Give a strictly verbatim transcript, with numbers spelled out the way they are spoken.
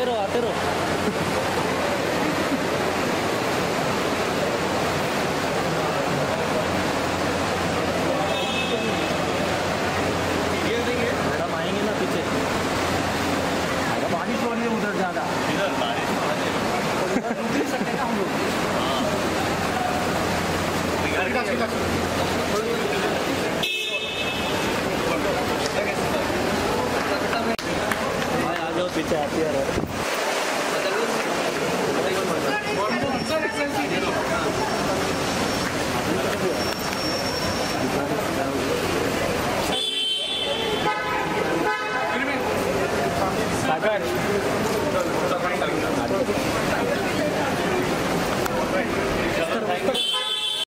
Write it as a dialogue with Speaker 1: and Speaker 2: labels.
Speaker 1: आते रहो आते रहो। मैडम आएंगे ना पीछे।
Speaker 2: बारिश हो रही है उधर ज़्यादा।
Speaker 1: इधर बारिश
Speaker 2: रुक नहीं सकते ना हम लोग।
Speaker 1: आ जाओ पीछे आती है। सागर